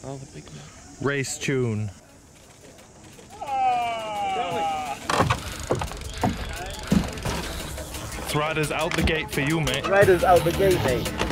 Oh, the big man. Race tune. It's riders out the gate for you, mate. Riders out the gate, mate.